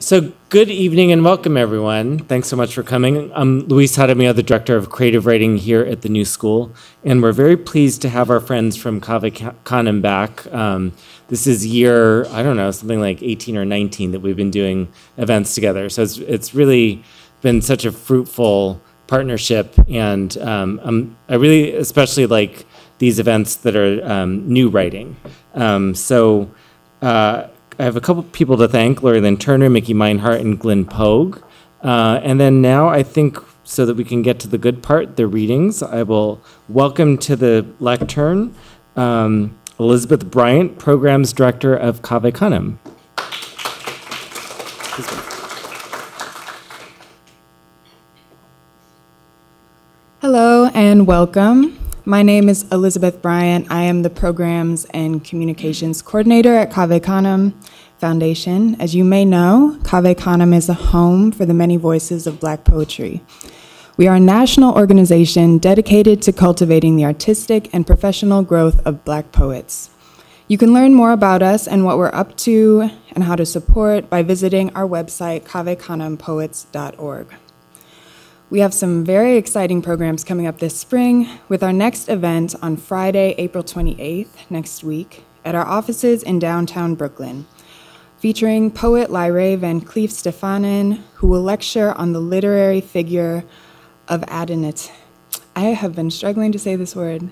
So good evening and welcome, everyone. Thanks so much for coming. I'm Luis Jaramillo, the Director of Creative Writing here at the New School, and we're very pleased to have our friends from Cave Canem back. This is year, I don't know, something like 18 or 19 that we've been doing events together. So it's really been such a fruitful partnership, and I really especially like these events that are new writing. I have a couple people to thank: Lori Lynn Turner, Mickey Meinhardt, and Glenn Pogue. And then now I think, so that we can get to the good part, the readings, I will welcome to the lectern Elizabeth Bryant, Programs Director of Cave Canem. Hello and welcome. My name is Elizabeth Bryant. I am the Programs and Communications Coordinator at Cave Canem Foundation. As you may know, Cave Canem is a home for the many voices of Black poetry. We are a national organization dedicated to cultivating the artistic and professional growth of Black poets. You can learn more about us and what we're up to and how to support by visiting our website, cavecanempoets.org. We have some very exciting programs coming up this spring, with our next event on Friday, April 28th, next week, at our offices in downtown Brooklyn, featuring poet Lyrae Van Cleef Stefanen, who will lecture on the literary figure of Adenatin. I have been struggling to say this word.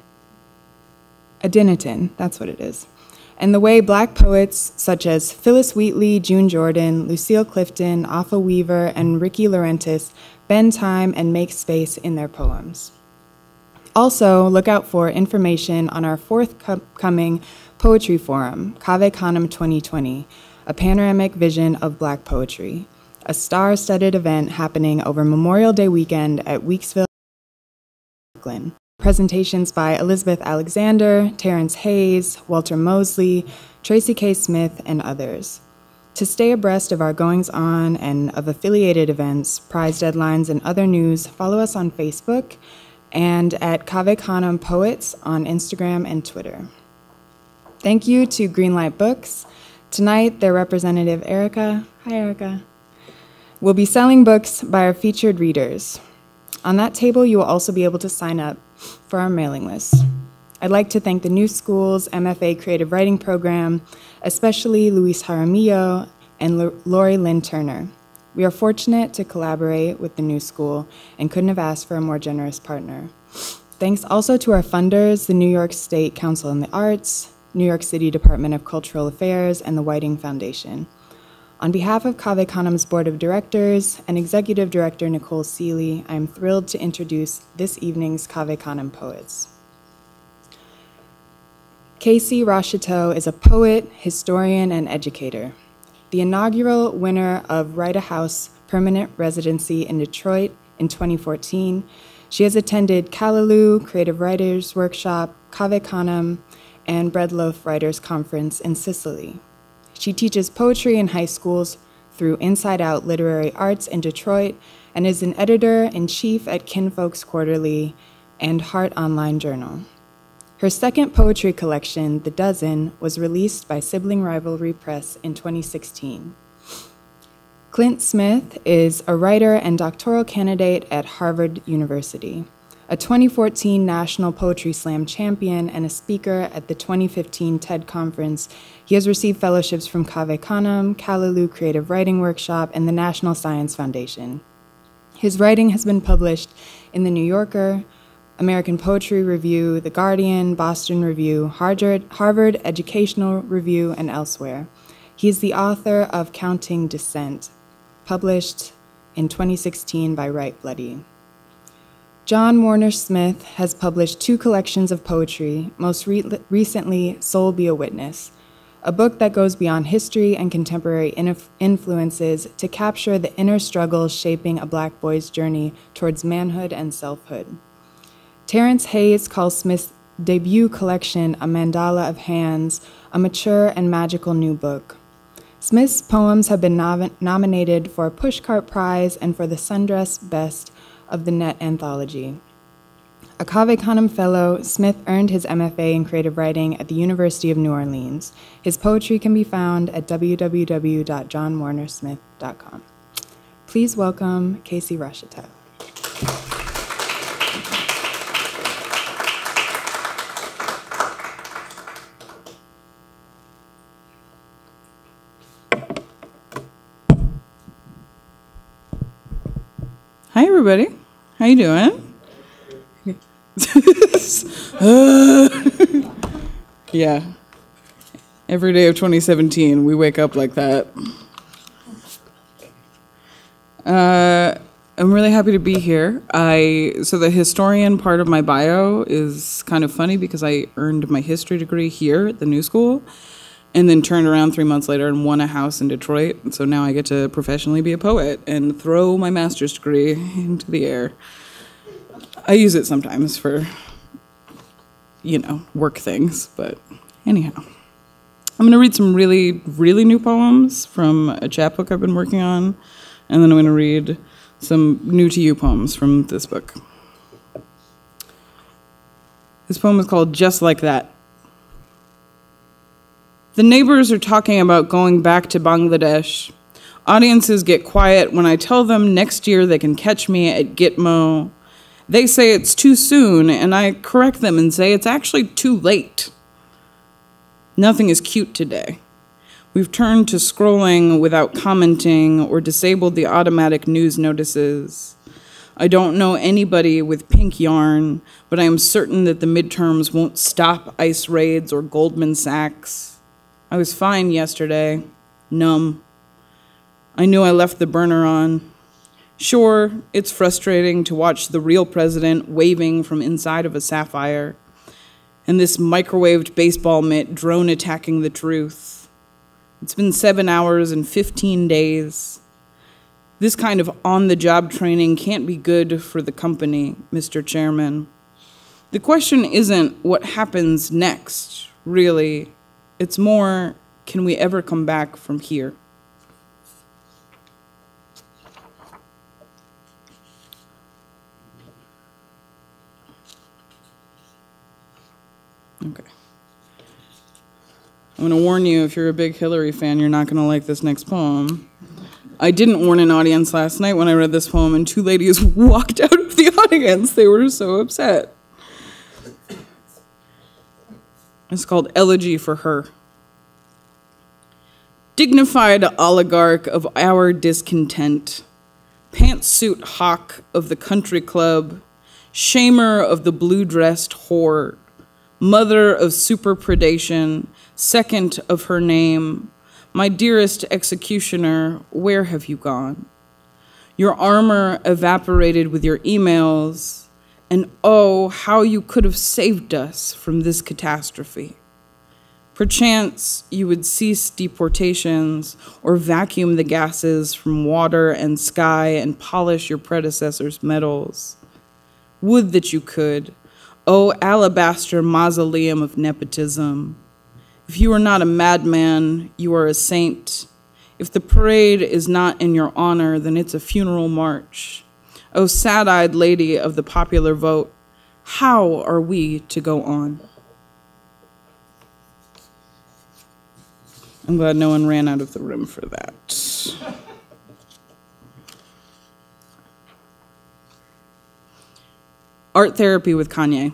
Adenatin, that's what it is. And the way Black poets such as Phyllis Wheatley, June Jordan, Lucille Clifton, Alpha Weaver, and Ricky Laurentis bend time and make space in their poems. Also, look out for information on our forthcoming poetry forum, Cave Canem 2020, a panoramic vision of Black poetry, a star-studded event happening over Memorial Day weekend at Weeksville, Brooklyn. Presentations by Elizabeth Alexander, Terrence Hayes, Walter Mosley, Tracy K. Smith, and others. To stay abreast of our goings-on and of affiliated events, prize deadlines, and other news, follow us on Facebook and at Cave Canem Poets on Instagram and Twitter. Thank you to Greenlight Books. Tonight, their representative, Erica, hi Erica, will be selling books by our featured readers. On that table, you will also be able to sign up for our mailing list. I'd like to thank the New School's MFA Creative Writing Program, especially Luis Jaramillo and Lori Lynn Turner. We are fortunate to collaborate with the New School and couldn't have asked for a more generous partner. Thanks also to our funders, the New York State Council on the Arts, New York City Department of Cultural Affairs, and the Whiting Foundation. On behalf of Cave Canem's Board of Directors and Executive Director Nicole Seeley, I am thrilled to introduce this evening's Cave Canem Poets. Casey Rocheteau is a poet, historian, and educator. The inaugural winner of Write a House permanent residency in Detroit in 2014, she has attended Callaloo Creative Writers Workshop, Cave Canem, and Bread Loaf Writers Conference in Sicily. She teaches poetry in high schools through InsideOut Literary Arts in Detroit and is an editor-in-chief at Kinfolks Quarterly and Heart Online Journal. Her second poetry collection, The Dozen, was released by Sibling Rivalry Press in 2016. Clint Smith is a writer and doctoral candidate at Harvard University, a 2014 National Poetry Slam champion, and a speaker at the 2015 TED Conference. He has received fellowships from Cave Canem, Callaloo Creative Writing Workshop, and the National Science Foundation. His writing has been published in The New Yorker, American Poetry Review, The Guardian, Boston Review, Harvard Educational Review, and elsewhere. He is the author of Counting Descent, published in 2016 by Write Bloody. John Warner Smith has published 2 collections of poetry, most recently Soul Be a Witness, a book that goes beyond history and contemporary influences to capture the inner struggles shaping a Black boy's journey towards manhood and selfhood. Terrence Hayes calls Smith's debut collection A Mandala of Hands, a mature and magical new book. Smith's poems have been nominated for a Pushcart Prize and for the Sundress Best of the Net Anthology. A Cave Canem Fellow, Smith earned his MFA in creative writing at the University of New Orleans. His poetry can be found at www.johnwarnersmith.com. Please welcome Casey Rocheteau. Hi, everybody. How you doing? Yeah. Every day of 2017, we wake up like that. I'm really happy to be here. So the historian part of my bio is kind of funny because I earned my history degree here at the New School and then turned around 3 months later and won a house in Detroit. So now I get to professionally be a poet and throw my master's degree into the air. I use it sometimes for, work things, but anyhow. I'm going to read some really, really new poems from a chapbook I've been working on, and then I'm going to read some new to you poems from this book. This poem is called Just Like That. The neighbors are talking about going back to Bangladesh. Audiences get quiet when I tell them next year they can catch me at Gitmo. They say it's too soon, and I correct them and say it's actually too late. Nothing is cute today. We've turned to scrolling without commenting or disabled the automatic news notices. I don't know anybody with pink yarn, but I am certain that the midterms won't stop ICE raids or Goldman Sachs. I was fine yesterday, numb. I knew I left the burner on. Sure, it's frustrating to watch the real president waving from inside of a sapphire, and this microwaved baseball mitt drone attacking the truth. It's been 7 hours and 15 days. This kind of on-the-job training can't be good for the company, Mr. Chairman. The question isn't what happens next, really. It's more, can we ever come back from here? Okay. I'm going to warn you, if you're a big Hillary fan, you're not going to like this next poem. I didn't warn an audience last night when I read this poem, and two ladies walked out of the audience. They were so upset. It's called Elegy for Her. Dignified oligarch of our discontent, pantsuit hawk of the country club, shamer of the blue-dressed whore, mother of superpredation, second of her name, my dearest executioner, where have you gone? Your armor evaporated with your emails, and oh, how you could have saved us from this catastrophe. Perchance you would cease deportations or vacuum the gases from water and sky and polish your predecessors' medals. Would that you could, oh alabaster mausoleum of nepotism. If you are not a madman, you are a saint. If the parade is not in your honor, then it's a funeral march. Oh, sad-eyed lady of the popular vote, how are we to go on? I'm glad no one ran out of the room for that. Art therapy with Kanye.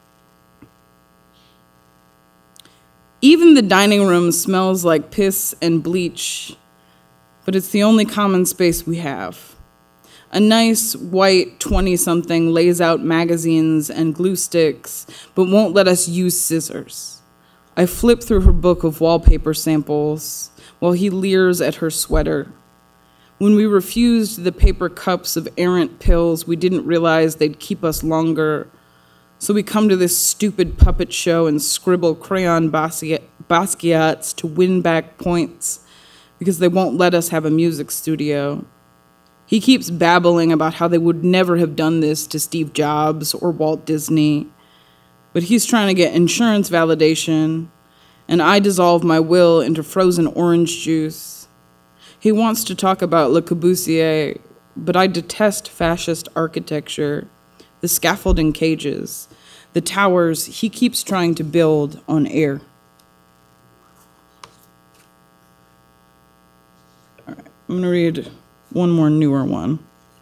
Even the dining room smells like piss and bleach, but it's the only common space we have. A nice white 20-something lays out magazines and glue sticks, but won't let us use scissors. I flip through her book of wallpaper samples while he leers at her sweater. When we refused the paper cups of errant pills, we didn't realize they'd keep us longer. So we come to this stupid puppet show and scribble crayon Basquiats to win back points because they won't let us have a music studio. He keeps babbling about how they would never have done this to Steve Jobs or Walt Disney. But he's trying to get insurance validation, and I dissolve my will into frozen orange juice. He wants to talk about Le Corbusier, but I detest fascist architecture. the scaffolding cages, the towers he keeps trying to build on air. All right, I'm going to read one more newer one.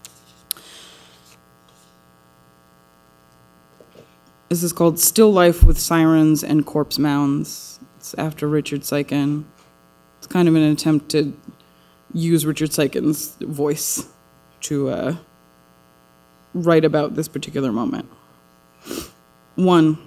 This is called Still Life with Sirens and Corpse Mounds. It's after Richard Sykin. It's kind of an attempt to use Richard Sykin's voice to write about this particular moment. 1.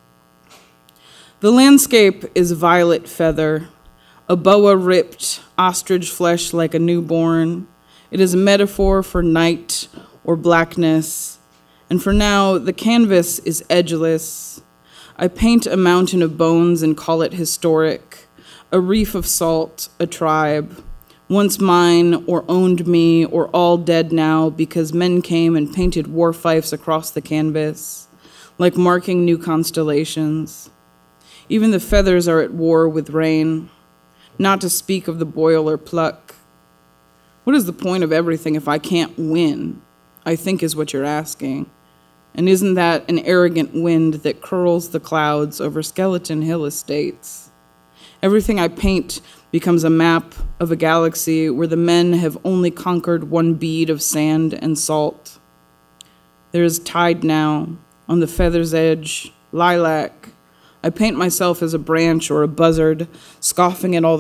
The landscape is violet feather, a boa ripped, ostrich flesh like a newborn. It is a metaphor for night or blackness, and for now, the canvas is edgeless. I paint a mountain of bones and call it historic, a reef of salt, a tribe, once mine or owned me or all dead now because men came and painted war fifes across the canvas, like marking new constellations. Even the feathers are at war with rain, not to speak of the boil or pluck. What is the point of everything if I can't win? I think is what you're asking. And isn't that an arrogant wind that curls the clouds over Skeleton Hill estates? Everything I paint becomes a map of a galaxy where the men have only conquered one bead of sand and salt. There is tide now, on the feather's edge, lilac. I paint myself as a branch or a buzzard, scoffing at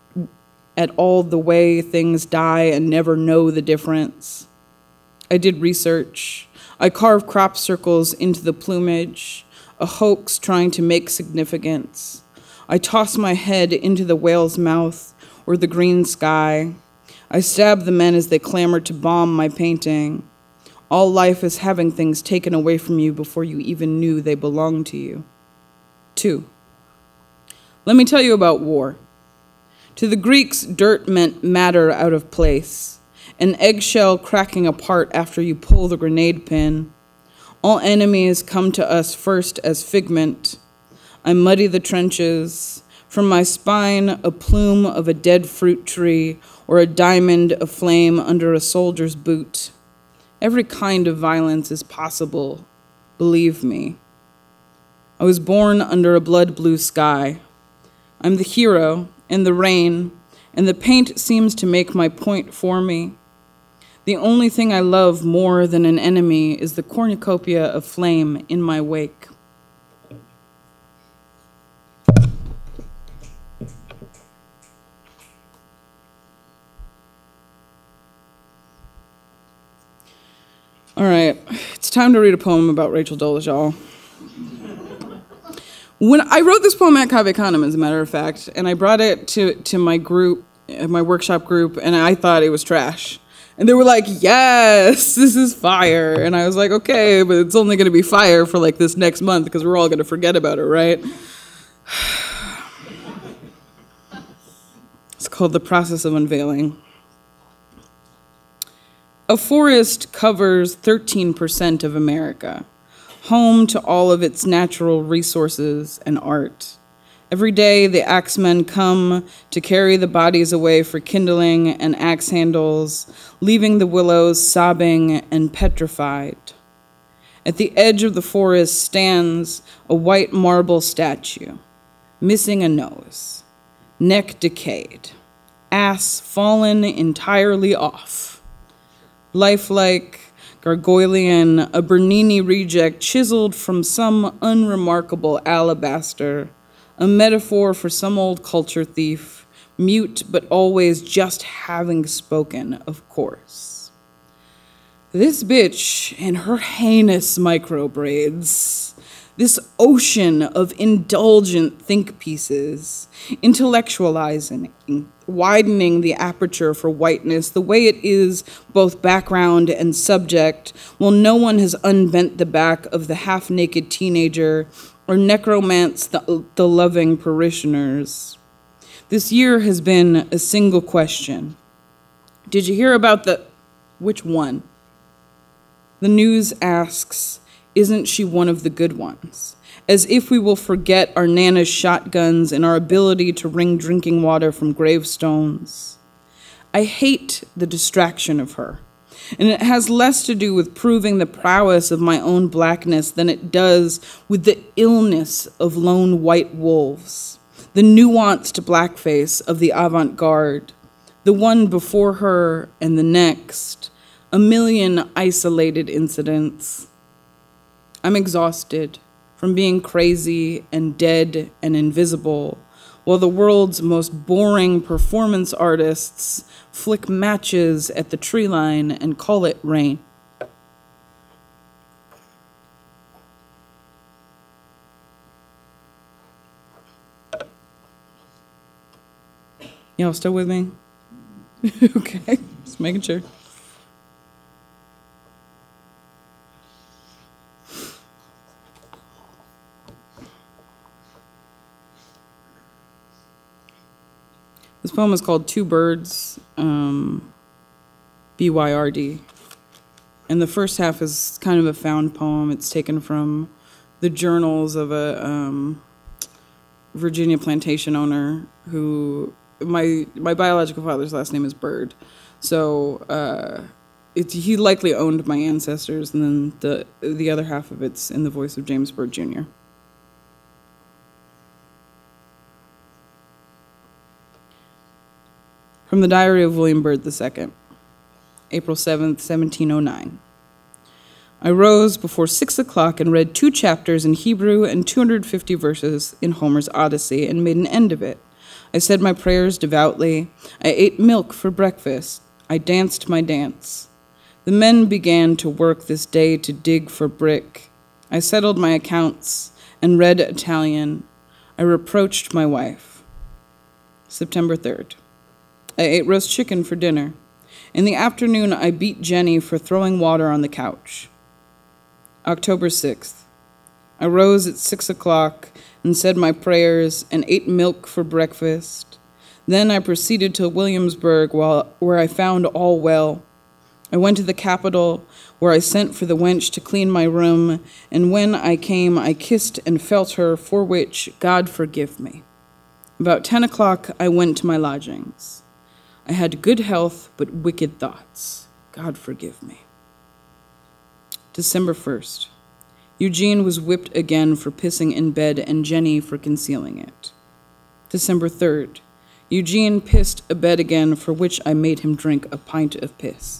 all the way things die and never know the difference. I did research. I carved crop circles into the plumage, a hoax trying to make significance. I toss my head into the whale's mouth or the green sky. I stab the men as they clamor to bomb my painting. All life is having things taken away from you before you even knew they belonged to you. 2. Let me tell you about war. To the Greeks, dirt meant matter out of place, an eggshell cracking apart after you pull the grenade pin. All enemies come to us first as figment. I muddy the trenches. From my spine, a plume of a dead fruit tree or a diamond aflame under a soldier's boot. Every kind of violence is possible, believe me. I was born under a blood blue sky. I'm the hero and the rain, and the paint seems to make my point for me. The only thing I love more than an enemy is the cornucopia of flame in my wake. All right, it's time to read a poem about Rachel Dolezal. When I wrote this poem at Cave Canem, as a matter of fact, and I brought it to my group, my workshop group, and I thought it was trash. And they were like, yes, this is fire. And I was like, okay, but it's only going to be fire for like this next month because we're all going to forget about it, right? It's called The Process of Unveiling. A forest covers 13% of America, home to all of its natural resources and art. Every day, the axemen come to carry the bodies away for kindling and axe handles, leaving the willows sobbing and petrified. At the edge of the forest stands a white marble statue, missing a nose, neck decayed, ass fallen entirely off. Lifelike, gargoylean, a Bernini reject chiseled from some unremarkable alabaster, a metaphor for some old culture thief, mute but always just having spoken, of course. This bitch and her heinous micro braids, this ocean of indulgent think pieces, intellectualizing, widening the aperture for whiteness the way it is both background and subject, while no one has unbent the back of the half-naked teenager or necromanced the loving parishioners. This year has been a single question. Did you hear about which one? The news asks, isn't she one of the good ones? As if we will forget our Nana's shotguns and our ability to wring drinking water from gravestones. I hate the distraction of her. And it has less to do with proving the prowess of my own blackness than it does with the illness of lone white wolves, the nuanced blackface of the avant-garde, the one before her and the next, a million isolated incidents. I'm exhausted from being crazy and dead and invisible, while the world's most boring performance artists flick matches at the tree line and call it rain. Y'all still with me? Okay, just making sure. This poem is called Two Birds, B-Y-R-D. And the first half is kind of a found poem. It's taken from the journals of a Virginia plantation owner who, my biological father's last name is Bird. So he likely owned my ancestors, and then the other half of it's in the voice of James Bird Jr. From the Diary of William Byrd II, April 7th, 1709. I rose before 6 o'clock and read 2 chapters in Hebrew and 250 verses in Homer's Odyssey and made an end of it. I said my prayers devoutly. I ate milk for breakfast. I danced my dance. The men began to work this day to dig for brick. I settled my accounts and read Italian. I reproached my wife. September 3rd. I ate roast chicken for dinner. In the afternoon, I beat Jenny for throwing water on the couch. October 6th. I rose at 6 o'clock and said my prayers and ate milk for breakfast. Then I proceeded to Williamsburg, where I found all well. I went to the Capitol, where I sent for the wench to clean my room, and when I came, I kissed and felt her, for which God forgive me. About 10 o'clock, I went to my lodgings. I had good health, but wicked thoughts. God forgive me. December 1st. Eugene was whipped again for pissing in bed and Jenny for concealing it. December 3rd. Eugene pissed a bed again, for which I made him drink a pint of piss.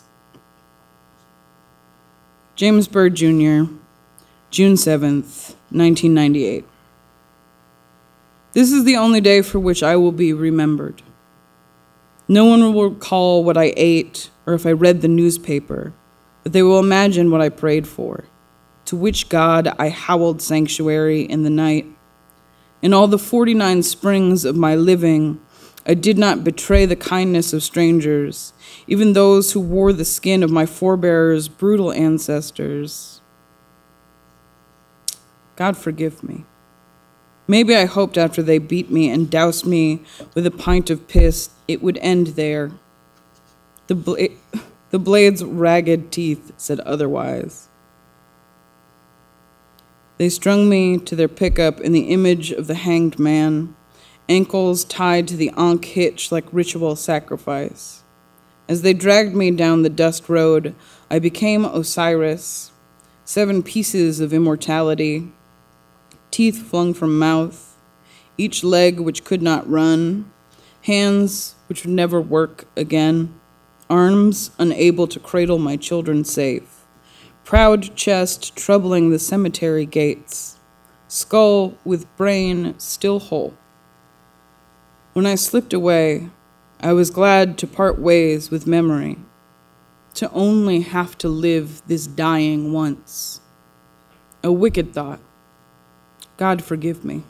James Bird Jr., June 7th, 1998. This is the only day for which I will be remembered. No one will recall what I ate or if I read the newspaper, but they will imagine what I prayed for, to which God I howled sanctuary in the night. In all the 49 springs of my living, I did not betray the kindness of strangers, even those who wore the skin of my forebears' brutal ancestors. God forgive me. Maybe I hoped after they beat me and doused me with a pint of piss, it would end there. The blade's ragged teeth said otherwise. They strung me to their pickup in the image of the hanged man, ankles tied to the ankh hitch like ritual sacrifice. As they dragged me down the dust road, I became Osiris, 7 pieces of immortality, teeth flung from mouth, each leg which could not run, hands which would never work again, arms unable to cradle my children safe, proud chest troubling the cemetery gates, skull with brain still whole. When I slipped away, I was glad to part ways with memory, to only have to live this dying once. A wicked thought. God forgive me.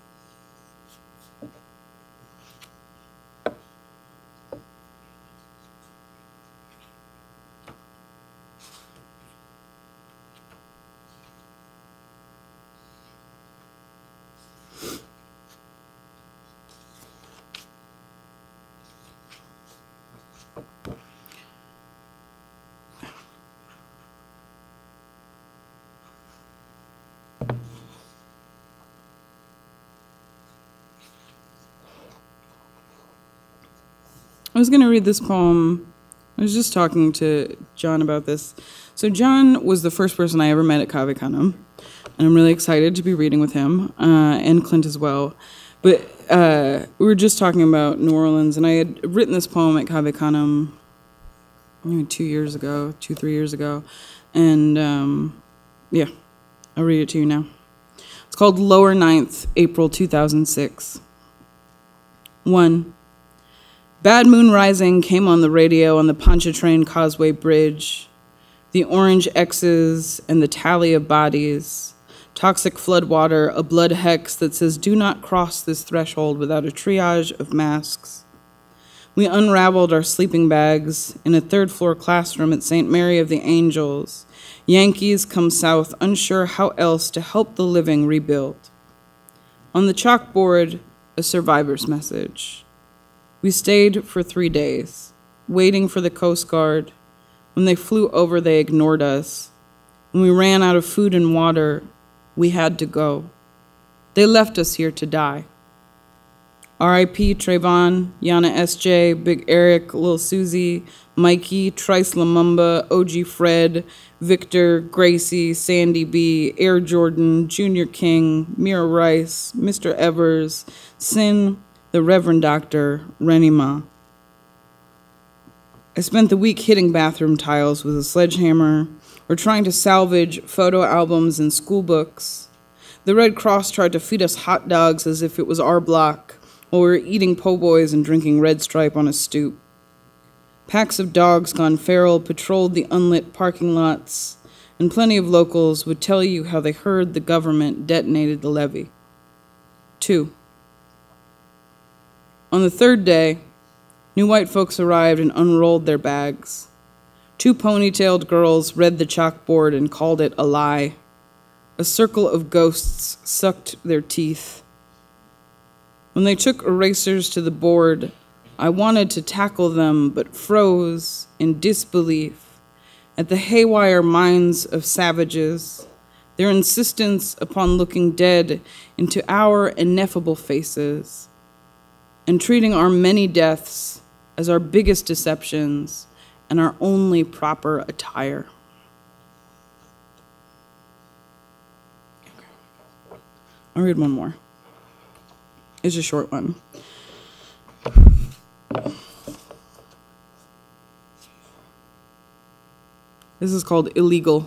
I was going to read this poem I was just talking to John about this. So John was the first person I ever met at Cave Canem, and I'm really excited to be reading with him, and Clint as well. But we were just talking about New Orleans, and I had written this poem at Cave Canem maybe 3 years ago. And yeah, I'll read it to you now. It's called Lower Ninth, April 2006. 1. Bad Moon Rising came on the radio on the Pontchartrain Causeway Bridge. The orange X's and the tally of bodies. Toxic floodwater, a blood hex that says do not cross this threshold without a triage of masks. We unraveled our sleeping bags in a third-floor classroom at St. Mary of the Angels. Yankees come south, unsure how else to help the living rebuild. On the chalkboard, a survivor's message. We stayed for 3 days, waiting for the Coast Guard. When they flew over, they ignored us. When we ran out of food and water, we had to go. They left us here to die. R.I.P. Trayvon, Yana S.J., Big Eric, Lil Susie, Mikey, Trice Lumumba, OG Fred, Victor, Gracie, Sandy B., Air Jordan, Junior King, Mira Rice, Mr. Evers, Sin, the Reverend Dr. Renima. I spent the week hitting bathroom tiles with a sledgehammer or trying to salvage photo albums and school books. The Red Cross tried to feed us hot dogs as if it was our block, while we were eating po' boys and drinking Red Stripe on a stoop. Packs of dogs gone feral patrolled the unlit parking lots, and plenty of locals would tell you how they heard the government detonated the levee. 2. On the third day, new white folks arrived and unrolled their bags. 2 ponytailed girls read the chalkboard and called it a lie. A circle of ghosts sucked their teeth. When they took erasers to the board, I wanted to tackle them but froze in disbelief at the haywire minds of savages, their insistence upon looking dead into our ineffable faces, and treating our many deaths as our biggest deceptions and our only proper attire. I'll read one more. It's a short one. This is called Illegal.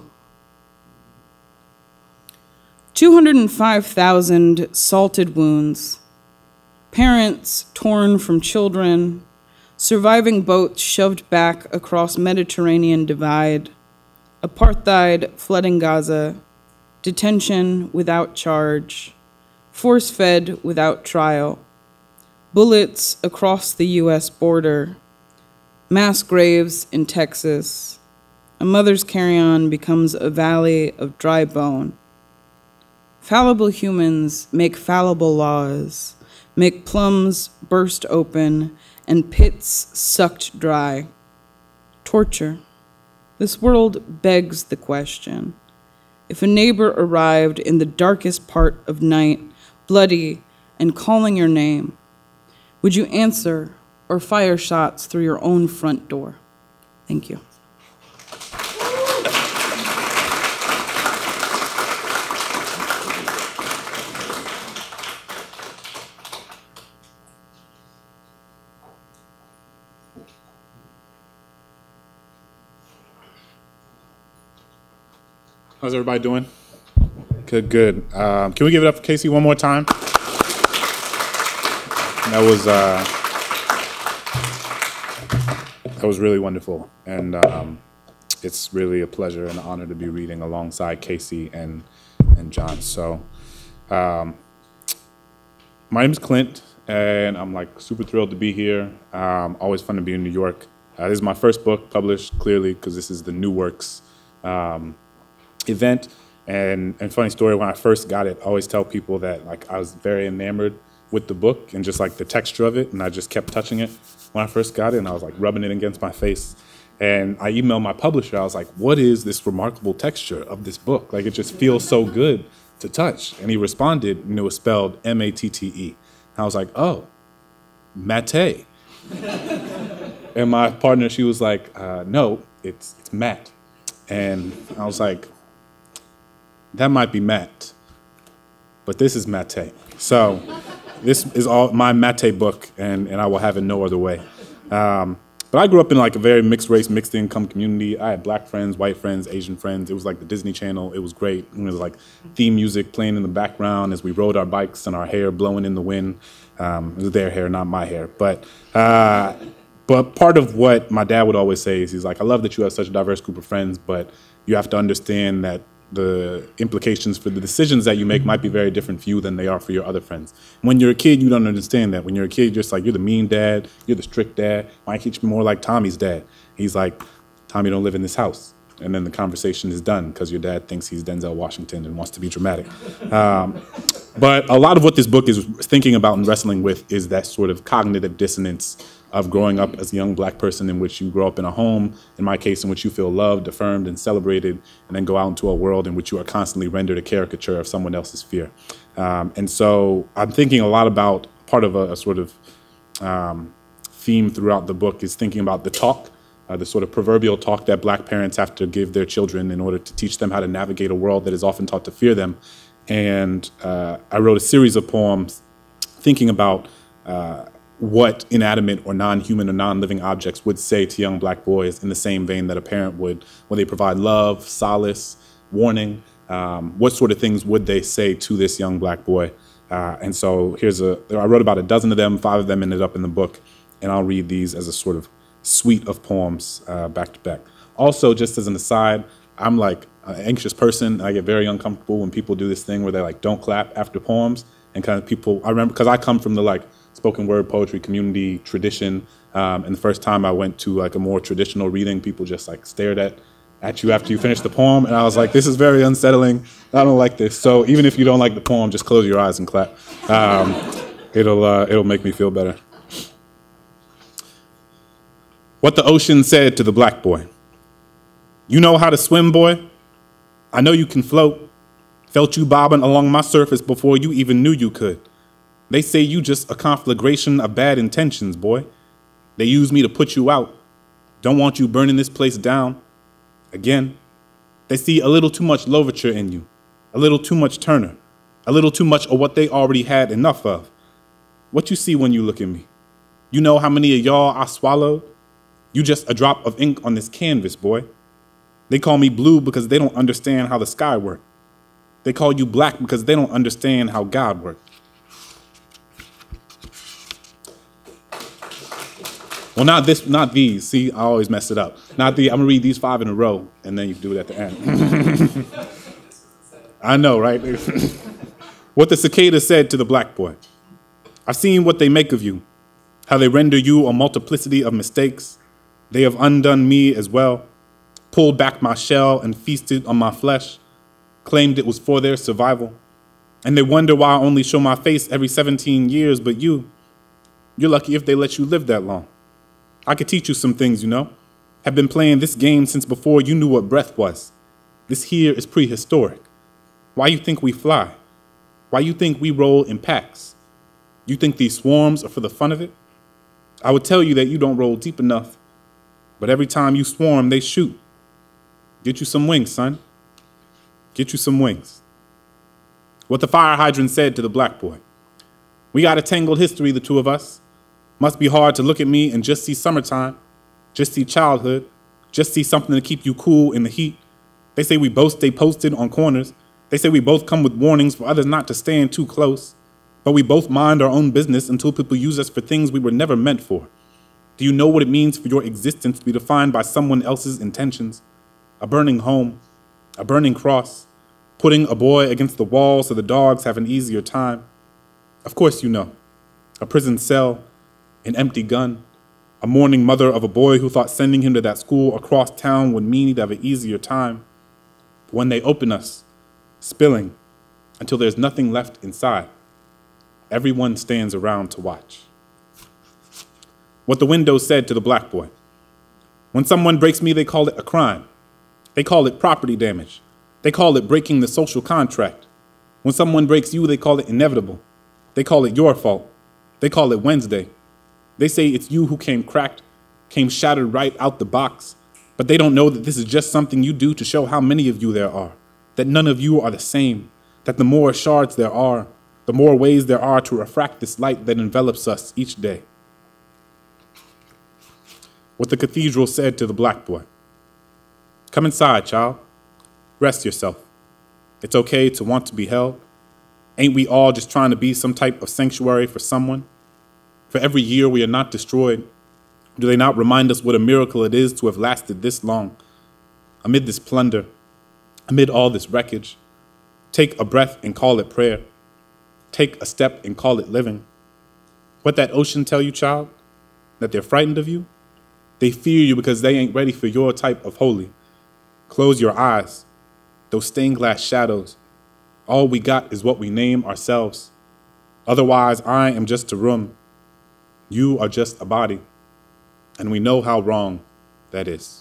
205,000 salted wounds. Parents torn from children, surviving boats shoved back across Mediterranean divide, apartheid flooding Gaza, detention without charge, force-fed without trial, bullets across the U.S. border, mass graves in Texas, a mother's carry-on becomes a valley of dry bone. Fallible humans make fallible laws, make plums burst open and pits sucked dry. Torture. This world begs the question. If a neighbor arrived in the darkest part of night, bloody and calling your name, would you answer or fire shots through your own front door? Thank you. How's everybody doing? Good, good. Can we give it up for Casey one more time? That was really wonderful, and it's really a pleasure and an honor to be reading alongside Casey and John. So, my name is Clint, and I'm like super thrilled to be here. Always fun to be in New York. This is my first book published, clearly, because this is the New Works event. And funny story, when I first got it, I always tell people that like I was very enamored with the book and just like the texture of it, and I just kept touching it when I first got it, and I was like rubbing it against my face. And I emailed my publisher, I was like, what is this remarkable texture of this book? Like, it just feels so good to touch. And he responded, and it was spelled M-A-T-T-E. And I was like, oh, mate. And my partner, she was like, no, it's Matt. And I was like, that might be Matt, but this is Mate. So this is all my Mate book, and I will have it no other way. But I grew up in like a very mixed race, mixed income community. I had black friends, white friends, Asian friends. It was like the Disney Channel. It was great. It was like theme music playing in the background as we rode our bikes and our hair blowing in the wind. It was their hair, not my hair. But part of what my dad would always say is he's like, I love that you have such a diverse group of friends, but you have to understand that the implications for the decisions that you make might be very different for you than they are for your other friends. When you're a kid, you don't understand that. When you're a kid, you're just like, you're the mean dad, you're the strict dad. Why can't you be more like Tommy's dad? He's like, Tommy don't live in this house. And then the conversation is done because your dad thinks he's Denzel Washington and wants to be dramatic. But a lot of what this book is thinking about and wrestling with is that sort of cognitive dissonance of growing up as a young black person in which you grow up in a home, in my case, in which you feel loved, affirmed, and celebrated, and then go out into a world in which you are constantly rendered a caricature of someone else's fear. And so I'm thinking a lot about part of a sort of theme throughout the book is thinking about the talk, the sort of proverbial talk that black parents have to give their children in order to teach them how to navigate a world that is often taught to fear them. And I wrote a series of poems thinking about what inanimate or non-human or non-living objects would say to young black boys in the same vein that a parent would when they provide love, solace, warning. What sort of things would they say to this young black boy? And so I wrote about a dozen of them, 5 of them ended up in the book, and I'll read these as a sort of suite of poems back to back. Also, just as an aside, I'm like an anxious person. I get very uncomfortable when people do this thing where they like don't clap after poems, and kind of I remember, because I come from the like spoken word poetry community tradition, and the first time I went to like a more traditional reading, people just like stared at you after you finished the poem, and I was like, this is very unsettling. I don't like this. So even if you don't like the poem, just close your eyes and clap. It'll make me feel better. What the ocean said to the black boy. You know how to swim, boy? I know you can float. Felt you bobbing along my surface before you even knew you could. They say you just a conflagration of bad intentions, boy. They use me to put you out. Don't want you burning this place down. Again, they see a little too much Louverture in you, a little too much Turner, a little too much of what they already had enough of. What you see when you look at me? You know how many of y'all I swallowed? You just a drop of ink on this canvas, boy. They call me blue because they don't understand how the sky works. They call you black because they don't understand how God works. Well, not these. See, I always mess it up. I'm gonna read these 5 in a row, and then you can do it at the end. I know, right? What the cicada said to the black boy. I've seen what they make of you, how they render you a multiplicity of mistakes. They have undone me as well, pulled back my shell and feasted on my flesh, claimed it was for their survival. And they wonder why I only show my face every 17 years, but you're lucky if they let you live that long. I could teach you some things, you know. Have been playing this game since before you knew what breath was. This here is prehistoric. Why you think we fly? Why you think we roll in packs? You think these swarms are for the fun of it? I would tell you that you don't roll deep enough, but every time you swarm, they shoot. Get you some wings, son. Get you some wings. What the fire hydrant said to the black boy. We got a tangled history, the two of us. Must be hard to look at me and just see summertime, just see childhood, just see something to keep you cool in the heat. They say we both stay posted on corners. They say we both come with warnings for others not to stand too close. But we both mind our own business until people use us for things we were never meant for. Do you know what it means for your existence to be defined by someone else's intentions? A burning home, a burning cross, putting a boy against the wall so the dogs have an easier time. Of course you know. A prison cell, an empty gun, a mourning mother of a boy who thought sending him to that school across town would mean he'd have an easier time. But when they open us, spilling, until there's nothing left inside, everyone stands around to watch. What the window said to the black boy. When someone breaks me, they call it a crime. They call it property damage. They call it breaking the social contract. When someone breaks you, they call it inevitable. They call it your fault. They call it Wednesday. They say it's you who came cracked. came shattered right out the box. But they don't know that this is just something you do to show how many of you there are, that none of you are the same, that the more shards there are, the more ways there are to refract this light that envelops us each day. What the cathedral said to the black boy. Come inside, child. Rest yourself. It's okay to want to be held. Ain't we all just trying to be some type of sanctuary for someone? For every year we are not destroyed, do they not remind us what a miracle it is to have lasted this long? Amid this plunder, amid all this wreckage, take a breath and call it prayer. Take a step and call it living. What that ocean tell you, child? That they're frightened of you? They fear you because they ain't ready for your type of holy. Close your eyes. Those stained glass shadows. All we got is what we name ourselves. Otherwise, I am just a room. You are just a body. And we know how wrong that is.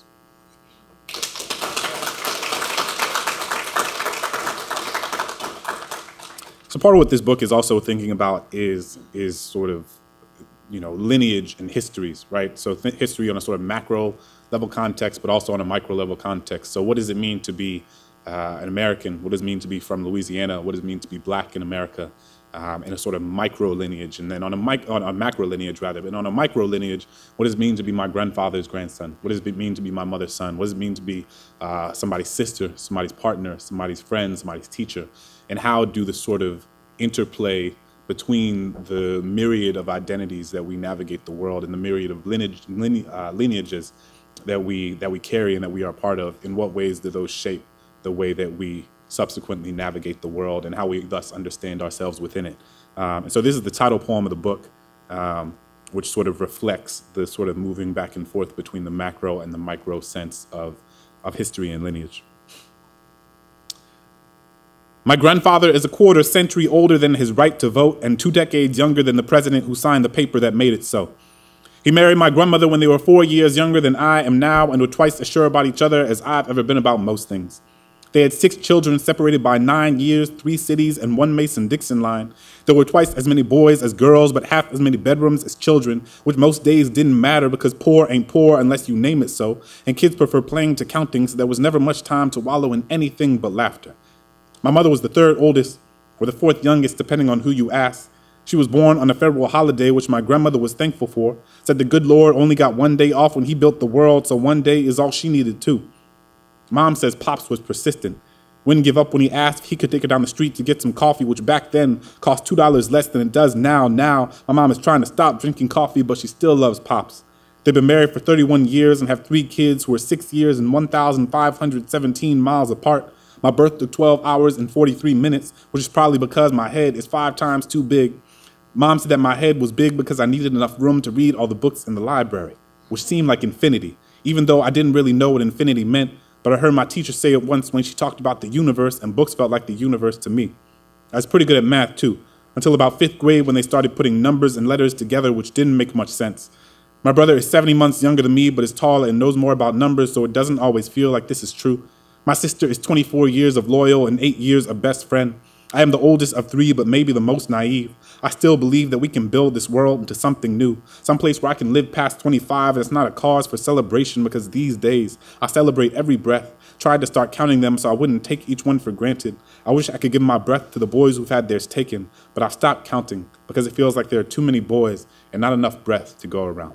So part of what this book is also thinking about is sort of, lineage and histories, right? So history on a sort of macro level context, but also on a micro level context. So what does it mean to be an American? What does it mean to be from Louisiana? What does it mean to be black in America? In a sort of micro lineage, and then on a macro lineage rather, but on a micro lineage, what does it mean to be my grandfather's grandson? What does it mean to be my mother's son? What does it mean to be somebody's sister, somebody's partner, somebody's friend, somebody's teacher? And how do the sort of interplay between the myriad of identities that we navigate the world and the myriad of lineages that we carry and that we are part of, in what ways do those shape the way that we subsequently navigate the world and how we thus understand ourselves within it. And so this is the title poem of the book, which sort of reflects the sort of moving back and forth between the macro and the micro sense of history and lineage. My grandfather is a quarter century older than his right to vote and 2 decades younger than the president who signed the paper that made it so. He married my grandmother when they were 4 years younger than I am now and were twice as sure about each other as I've ever been about most things. They had 6 children separated by 9 years, 3 cities, and 1 Mason-Dixon line. There were twice as many boys as girls, but half as many bedrooms as children, which most days didn't matter because poor ain't poor unless you name it so, and kids prefer playing to counting, so there was never much time to wallow in anything but laughter. My mother was the 3rd oldest, or the 4th youngest, depending on who you ask. She was born on a federal holiday, which my grandmother was thankful for, said the good Lord only got 1 day off when he built the world, so 1 day is all she needed too. Mom says Pops was persistent. Wouldn't give up when he asked if he could take her down the street to get some coffee, which back then cost $2 less than it does now. Now, my mom is trying to stop drinking coffee, but she still loves Pops. They've been married for 31 years and have 3 kids who are 6 years and 1,517 miles apart. My birth took 12 hours and 43 minutes, which is probably because my head is 5 times too big. Mom said that my head was big because I needed enough room to read all the books in the library, which seemed like infinity, even though I didn't really know what infinity meant. But I heard my teacher say it once when she talked about the universe, and books felt like the universe to me. I was pretty good at math too, until about 5th grade when they started putting numbers and letters together, which didn't make much sense. My brother is 70 months younger than me, but is taller and knows more about numbers, so it doesn't always feel like this is true. My sister is 24 years of loyal and 8 years of best friend. I am the oldest of 3, but maybe the most naive. I still believe that we can build this world into something new, someplace where I can live past 25 and it's not a cause for celebration, because these days I celebrate every breath. Tried to start counting them so I wouldn't take each one for granted. I wish I could give my breath to the boys who've had theirs taken, but I've stopped counting because it feels like there are too many boys and not enough breath to go around.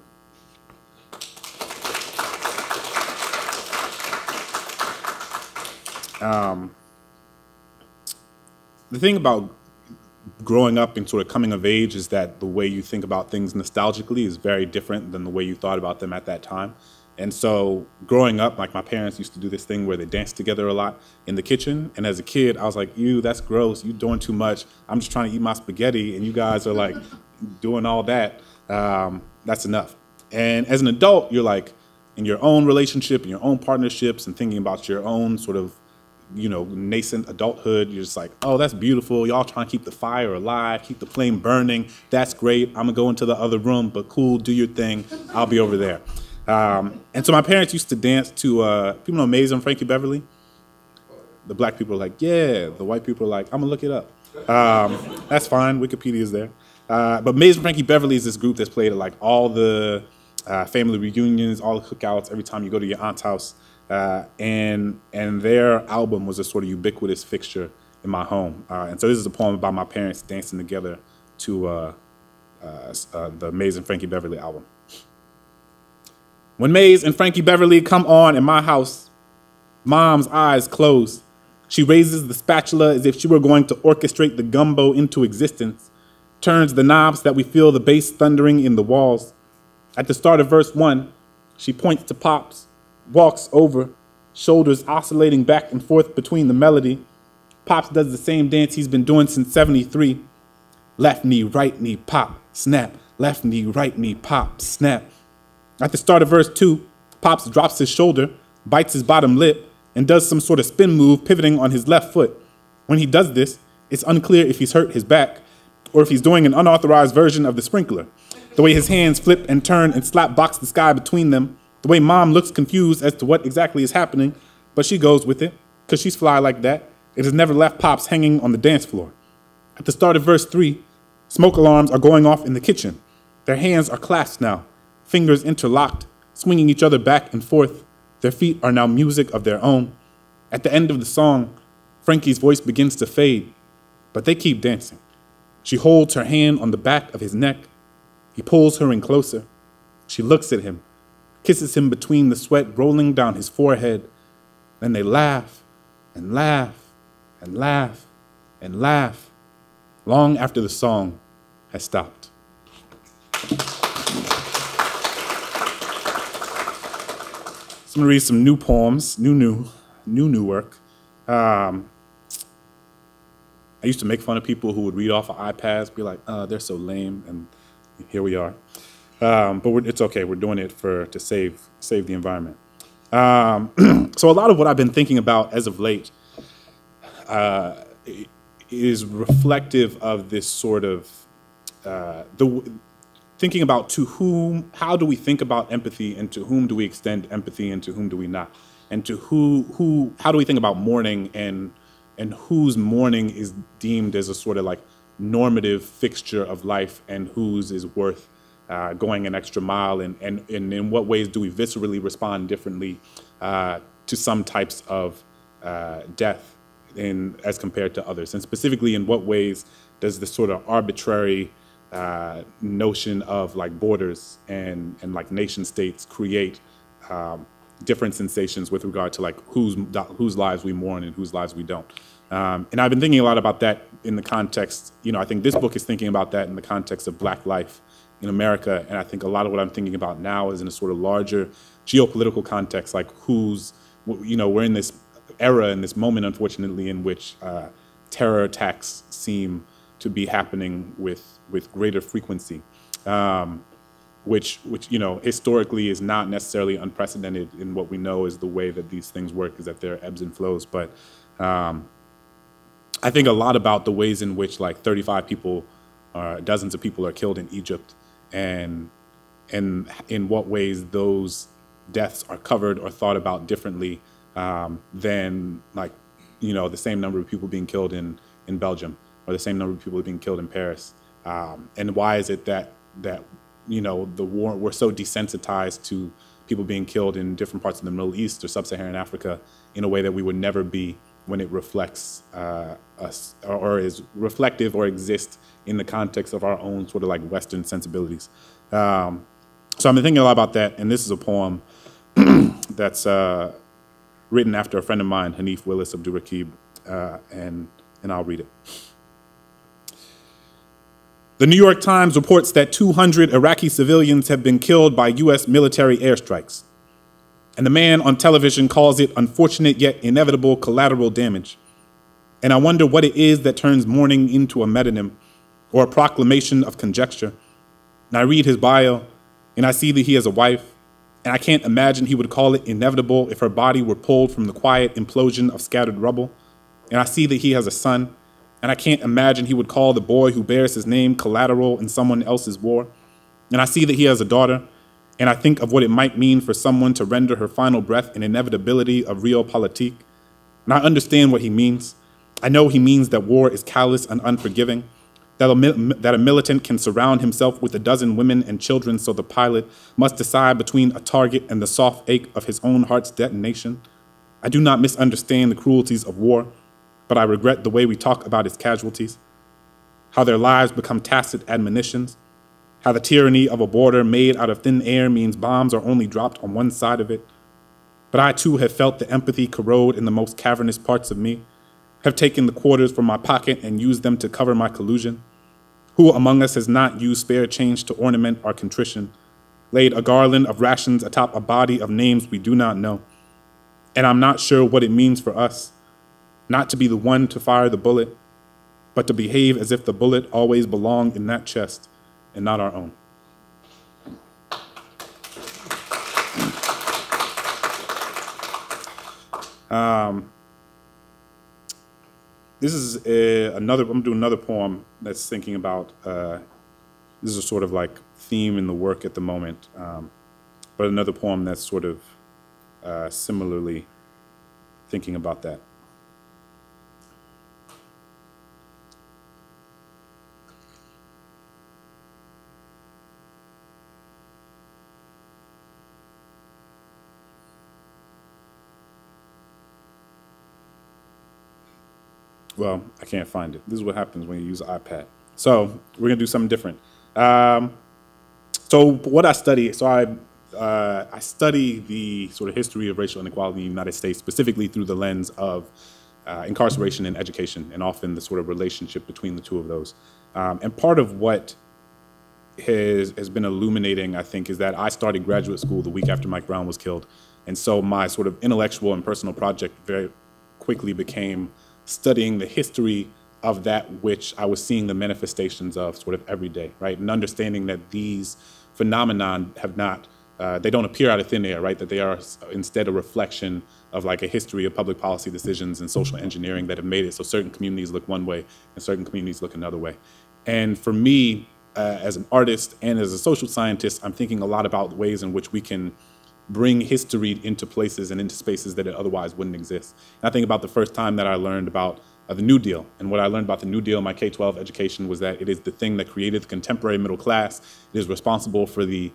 The thing about growing up and sort of coming of age is that the way you think about things nostalgically is very different than the way you thought about them at that time. And so growing up, like my parents used to do this thing where they danced together a lot in the kitchen. And as a kid, I was like, ew, that's gross. You're doing too much. I'm just trying to eat my spaghetti. And you guys are like doing all that. That's enough. And as an adult, you're like in your own relationship, in your own partnerships, and thinking about your own sort of, nascent adulthood. You're just like, oh, that's beautiful. Y'all trying to keep the fire alive, keep the flame burning. That's great. I'm gonna go into the other room, but cool, do your thing. I'll be over there. And so my parents used to dance to, people know Maze and Frankie Beverly? The black people are like, yeah. The white people are like, I'm gonna look it up. That's fine, Wikipedia's there. But Maze and Frankie Beverly is this group that's played at like all the family reunions, all the cookouts, every time you go to your aunt's house. And their album was a sort of ubiquitous fixture in my home. And so this is a poem about my parents dancing together to the Mays and Frankie Beverly album. When Mays and Frankie Beverly come on in my house, Mom's eyes close. She raises the spatula as if she were going to orchestrate the gumbo into existence, turns the knobs that we feel the bass thundering in the walls. At the start of verse 1, she points to Pops, walks over, shoulders oscillating back and forth between the melody. Pops does the same dance he's been doing since '73. Left knee, right knee, pop, snap. Left knee, right knee, pop, snap. At the start of verse 2, Pops drops his shoulder, bites his bottom lip, and does some sort of spin move pivoting on his left foot. When he does this, it's unclear if he's hurt his back or if he's doing an unauthorized version of the sprinkler. The way his hands flip and turn and slap box the sky between them, the way Mom looks confused as to what exactly is happening, but she goes with it, because she's fly like that. It has never left Pops hanging on the dance floor. At the start of verse 3, smoke alarms are going off in the kitchen. Their hands are clasped now, fingers interlocked, swinging each other back and forth. Their feet are now music of their own. At the end of the song, Frankie's voice begins to fade, but they keep dancing. She holds her hand on the back of his neck. He pulls her in closer. She looks at him, kisses him between the sweat rolling down his forehead. Then they laugh and laugh and laugh and laugh, long after the song has stopped. So I'm gonna read some new poems, new work. I used to make fun of people who would read off of iPads, be like, they're so lame, and here we are. But it's okay, we're doing it to save the environment. So a lot of what I've been thinking about as of late is reflective of this sort of, thinking about to whom, how do we think about empathy, and to whom do we extend empathy, and to whom do we not? And to how do we think about mourning, and whose mourning is deemed as a sort of like normative fixture of life, and whose is worth going an extra mile, and in what ways do we viscerally respond differently to some types of death as compared to others, and specifically in what ways does this sort of arbitrary notion of like borders and like nation states create different sensations with regard to like whose lives we mourn and whose lives we don't. And I've been thinking a lot about that in the context, I think this book is thinking about that in the context of Black life in America, and I think a lot of what I'm thinking about now is in a sort of larger geopolitical context, like we're in this era, in this moment, unfortunately, in which terror attacks seem to be happening with greater frequency, which historically is not necessarily unprecedented in what we know is the way that these things work, is that there are ebbs and flows. But I think a lot about the ways in which like 35 people, dozens of people are killed in Egypt, and in what ways those deaths are covered or thought about differently than like, the same number of people being killed in Belgium, or the same number of people being killed in Paris. And why is it that the war, we're so desensitized to people being killed in different parts of the Middle East or sub-Saharan Africa in a way that we would never be when it reflects us, or is reflective or exists in the context of our own sort of like Western sensibilities. So I've been thinking a lot about that, and this is a poem that's written after a friend of mine, Hanif Willis Abdurraqib, and I'll read it. The New York Times reports that 200 Iraqi civilians have been killed by U.S. military airstrikes, and the man on television calls it unfortunate yet inevitable collateral damage. And I wonder what it is that turns mourning into a metonym or a proclamation of conjecture. And I read his bio, and I see that he has a wife, and I can't imagine he would call it inevitable if her body were pulled from the quiet implosion of scattered rubble. And I see that he has a son, and I can't imagine he would call the boy who bears his name collateral in someone else's war. And I see that he has a daughter, and I think of what it might mean for someone to render her final breath an inevitability of realpolitik. And I understand what he means. I know he means that war is callous and unforgiving, that a militant can surround himself with a dozen women and children so the pilot must decide between a target and the soft ache of his own heart's detonation. I do not misunderstand the cruelties of war, but I regret the way we talk about its casualties, how their lives become tacit admonitions, how the tyranny of a border made out of thin air means bombs are only dropped on one side of it. But I too have felt the empathy corrode in the most cavernous parts of me, have taken the quarters from my pocket and used them to cover my collusion. Who among us has not used spare change to ornament our contrition, laid a garland of rations atop a body of names we do not know? And I'm not sure what it means for us, not to be the one to fire the bullet, but to behave as if the bullet always belonged in that chest and not our own. This is I'm gonna do another poem that's thinking about, this is a sort of like theme in the work at the moment, but another poem that's sort of similarly thinking about that. Well, I can't find it. This is what happens when you use an iPad. So we're gonna do something different. So what I study, I study the sort of history of racial inequality in the United States, specifically through the lens of incarceration and education, and often the sort of relationship between the two of those. And part of what has been illuminating, I think, is that I started graduate school the week after Mike Brown was killed. And so my sort of intellectual and personal project very quickly became studying the history of that which I was seeing the manifestations of sort of every day, right? And understanding that these phenomenon have not, they don't appear out of thin air, right? That they are instead a reflection of like a history of public policy decisions and social engineering that have made it so certain communities look one way and certain communities look another way. And for me, as an artist and as a social scientist, I'm thinking a lot about ways in which we can bring history into places and into spaces that it otherwise wouldn't exist. And I think about the first time that I learned about the New Deal. And what I learned about the New Deal in my K-12 education was that it is the thing that created the contemporary middle class. It is responsible for the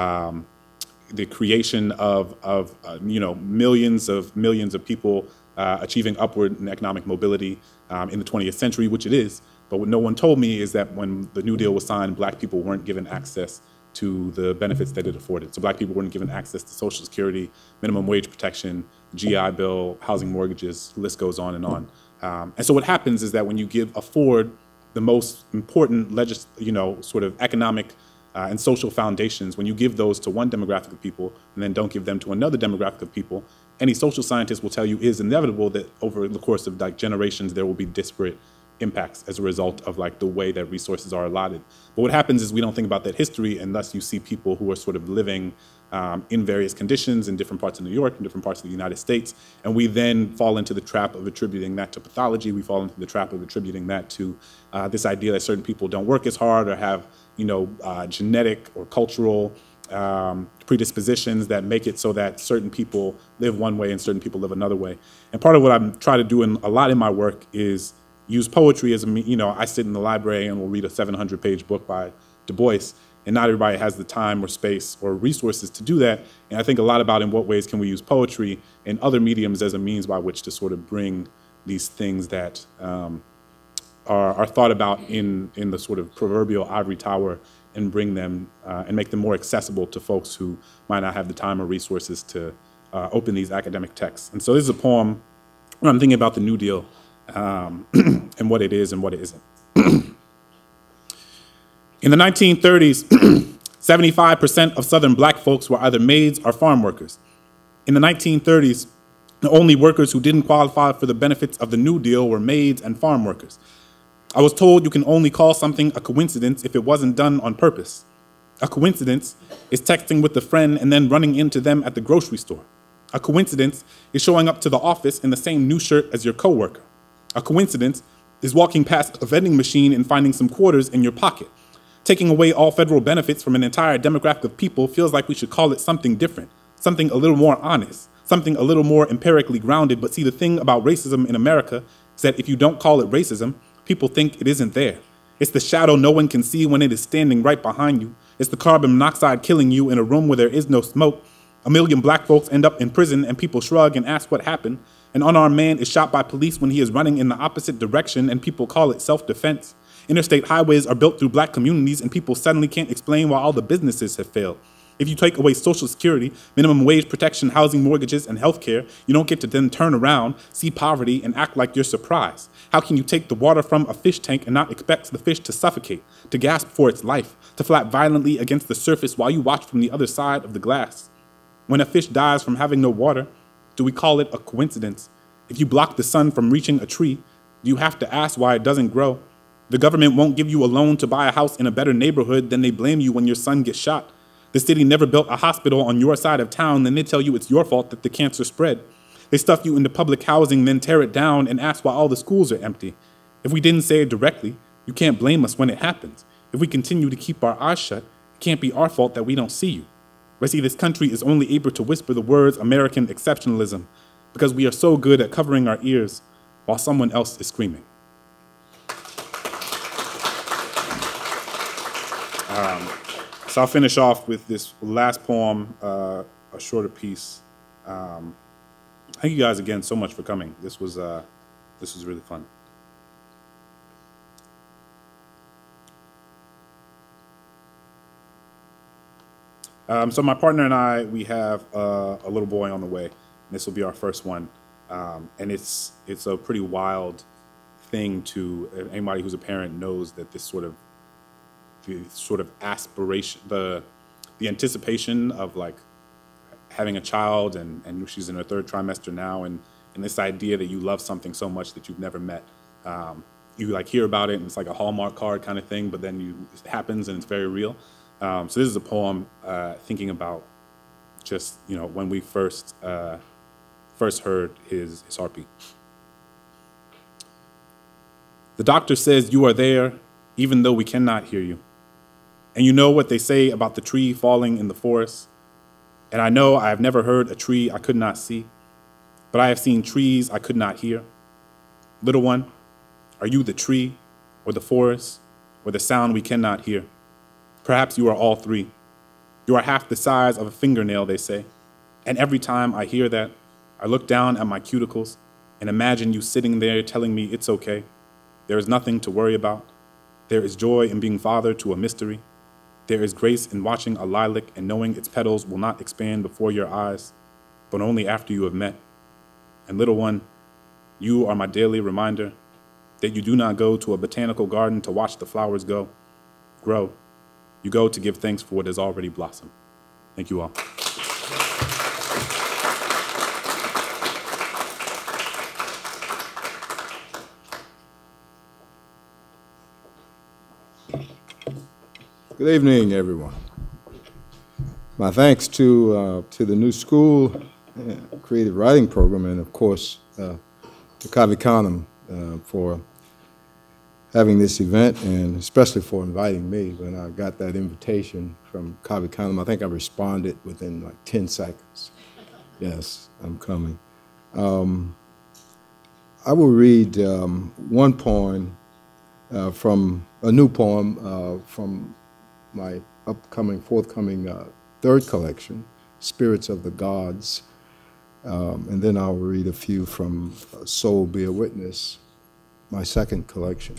creation of millions of people achieving upward in economic mobility in the 20th century, which it is. But what no one told me is that when the New Deal was signed, Black people weren't given access to the benefits that it afforded. So Black people weren't given access to Social Security, minimum wage protection, GI Bill, housing mortgages, the list goes on and on. And so what happens is that when you afford the most important sort of economic and social foundations, when you give those to one demographic of people and then don't give them to another demographic of people, any social scientist will tell you it is inevitable that over the course of like generations there will be disparate impacts as a result of like the way that resources are allotted. But what happens is we don't think about that history, and thus you see people who are sort of living in various conditions in different parts of New York, in different parts of the United States, and we then fall into the trap of attributing that to pathology. We fall into the trap of attributing that to this idea that certain people don't work as hard or have genetic or cultural predispositions that make it so that certain people live one way and certain people live another way. And part of what I'm trying to do a lot in my work is use poetry as I sit in the library and will read a 700-page book by Du Bois, and not everybody has the time or space or resources to do that. And I think a lot about in what ways can we use poetry and other mediums as a means by which to sort of bring these things that are thought about in the sort of proverbial ivory tower and bring them and make them more accessible to folks who might not have the time or resources to open these academic texts. And so this is a poem where I'm thinking about the New Deal and what it is and what it isn't. In the 1930s, 75% of Southern Black folks were either maids or farm workers. In the 1930s, the only workers who didn't qualify for the benefits of the New Deal were maids and farm workers. I was told you can only call something a coincidence if it wasn't done on purpose. A coincidence is texting with a friend and then running into them at the grocery store. A coincidence is showing up to the office in the same new shirt as your coworker. A coincidence is walking past a vending machine and finding some quarters in your pocket. Taking away all federal benefits from an entire demographic of people feels like we should call it something different, something a little more honest, something a little more empirically grounded. But see, the thing about racism in America is that if you don't call it racism, people think it isn't there. It's the shadow no one can see when it is standing right behind you. It's the carbon monoxide killing you in a room where there is no smoke. A million black folks end up in prison and people shrug and ask what happened. An unarmed man is shot by police when he is running in the opposite direction and people call it self-defense. Interstate highways are built through black communities and people suddenly can't explain why all the businesses have failed. If you take away Social Security, minimum wage protection, housing, mortgages, and healthcare, you don't get to then turn around, see poverty, and act like you're surprised. How can you take the water from a fish tank and not expect the fish to suffocate, to gasp for its life, to flap violently against the surface while you watch from the other side of the glass? When a fish dies from having no water, do we call it a coincidence? If you block the sun from reaching a tree, do you have to ask why it doesn't grow? The government won't give you a loan to buy a house in a better neighborhood, then they blame you when your son gets shot. The city never built a hospital on your side of town, then they tell you it's your fault that the cancer spread. They stuff you into public housing, then tear it down and ask why all the schools are empty. If we didn't say it directly, you can't blame us when it happens. If we continue to keep our eyes shut, it can't be our fault that we don't see you. But see, this country is only able to whisper the words American exceptionalism because we are so good at covering our ears while someone else is screaming. So I'll finish off with this last poem, a shorter piece. Thank you guys again so much for coming. This was really fun. So my partner and I, we have a little boy on the way. This will be our first one, and it's a pretty wild thing to anybody who's a parent knows that this sort of aspiration, the anticipation of like having a child, and she's in her third trimester now, and this idea that you love something so much that you've never met. You like hear about it and it's like a Hallmark card kind of thing, but then it happens and it's very real. So this is a poem thinking about just, when we first heard his heartbeat. The doctor says you are there even though we cannot hear you. And you know what they say about the tree falling in the forest. And I know I have never heard a tree I could not see, but I have seen trees I could not hear. Little one, are you the tree or the forest or the sound we cannot hear? Perhaps you are all three. You are half the size of a fingernail, they say. And every time I hear that, I look down at my cuticles and imagine you sitting there telling me it's okay. There is nothing to worry about. There is joy in being father to a mystery. There is grace in watching a lilac and knowing its petals will not expand before your eyes, but only after you have met. And little one, you are my daily reminder that you do not go to a botanical garden to watch the flowers grow. You go to give thanks for what has already blossomed. Thank you all. Good evening, everyone. My thanks to the new school creative writing program, and of course to Cave Canem for having this event, and especially for inviting me. When I got that invitation from Cave Canem, I think I responded within like 10 seconds. Yes, I'm coming. I will read one poem from a new poem from my forthcoming third collection, Spirits of the Gods, and then I'll read a few from Soul Be a Witness, my second collection.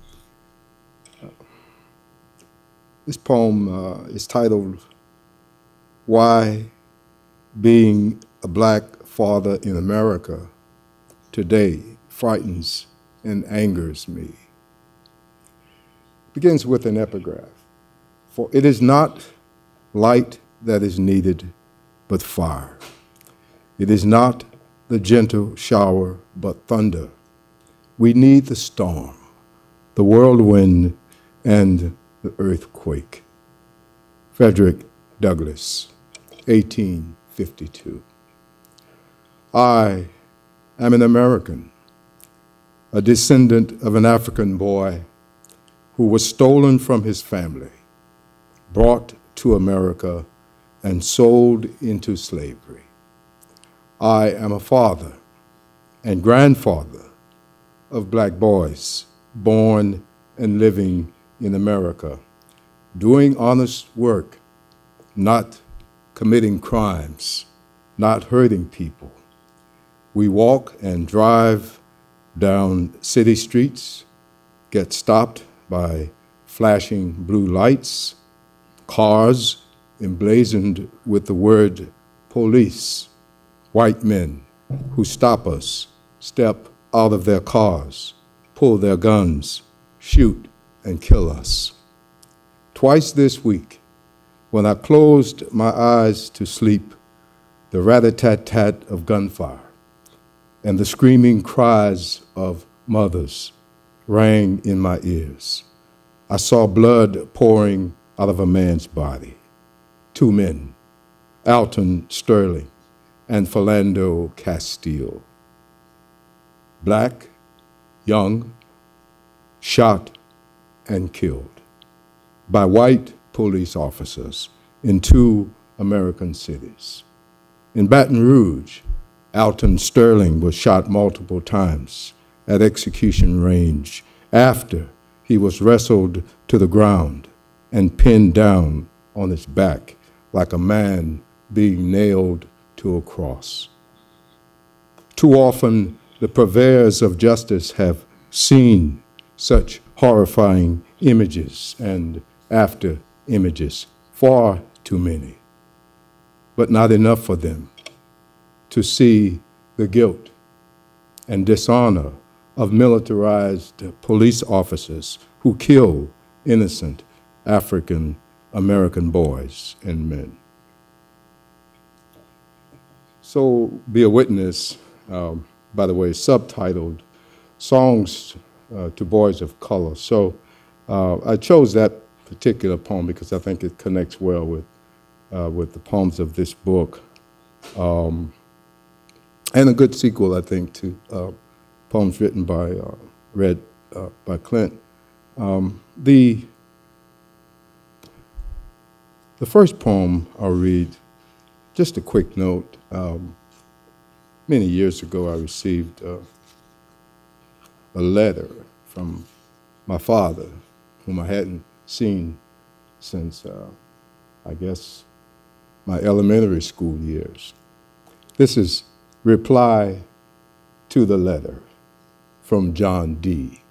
This poem is titled, Why Being a Black Father in America Today Frightens and Angers Me. It begins with an epigraph. For it is not light that is needed, but fire. It is not the gentle shower, but thunder. We need the storm, the whirlwind, and the earthquake. Frederick Douglass, 1852. I am an American, a descendant of an African boy who was stolen from his family, brought to America, and sold into slavery. I am a father and grandfather of black boys born and living in America, doing honest work, not committing crimes, not hurting people. We walk and drive down city streets, get stopped by flashing blue lights, cars emblazoned with the word police, white men who stop us, step out of their cars, pull their guns, shoot, and kill us. Twice this week, when I closed my eyes to sleep, the rat-a-tat-tat of gunfire and the screaming cries of mothers rang in my ears. I saw blood pouring out of a man's body. Two men, Alton Sterling and Philando Castile. Black, young, shot and killed by white police officers in two American cities. In Baton Rouge, Alton Sterling was shot multiple times at execution range after he was wrestled to the ground and pinned down on his back like a man being nailed to a cross. Too often, the purveyors of justice have seen such horrifying images and after images, far too many, but not enough for them to see the guilt and dishonor of militarized police officers who kill innocent African American boys and men. So Be a Witness, by the way, subtitled Songs to Boys of Color. So I chose that particular poem because I think it connects well with the poems of this book. And a good sequel, I think, to poems written by, read by Clint. The first poem I'll read, just a quick note. Many years ago, I received a letter from my father, whom I hadn't seen since, I guess, my elementary school years. This is reply to the letter from John D.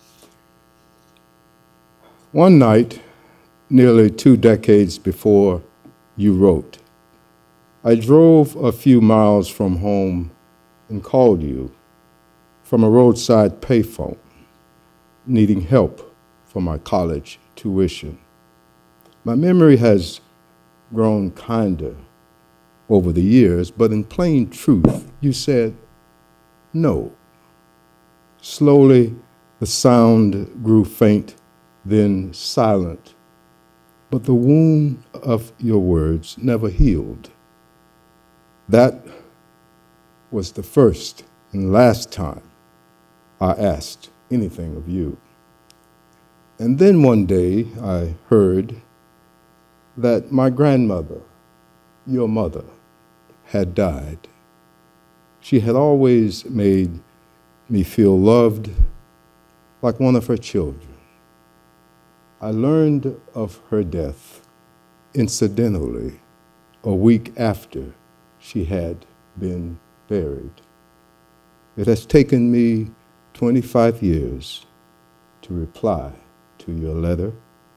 One night, nearly 2 decades before you wrote, I drove a few miles from home and called you from a roadside payphone, needing help for my college tuition. My memory has grown kinder over the years, but in plain truth, you said no. Slowly, the sound grew faint, then silent, but the wound of your words never healed. That was the first and last time I asked anything of you. And then one day I heard that my grandmother, your mother, had died. She had always made me feel loved like one of her children. I learned of her death incidentally a week after she had been buried. It has taken me 25 years to reply to your letter.